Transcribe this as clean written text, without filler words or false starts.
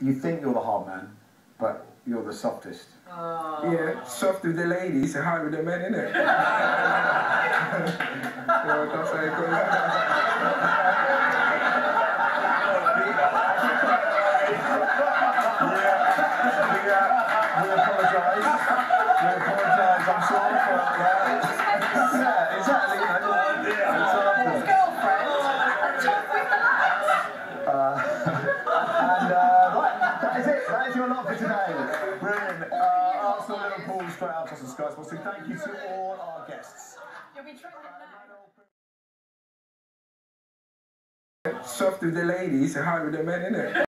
You think you're the hard man, but you're the softest. Yeah, soft with the ladies and hard with the men, innit? You know what I'm saying? We apologise. I'm sorry for that. Yeah, exactly. That is it. That is your lot for today. Brilliant. Arsenal, Liverpool, straight up to Sky Sports. So thank you to all our guests. You'll be trending now. Soft with the ladies and hard with the men, innit?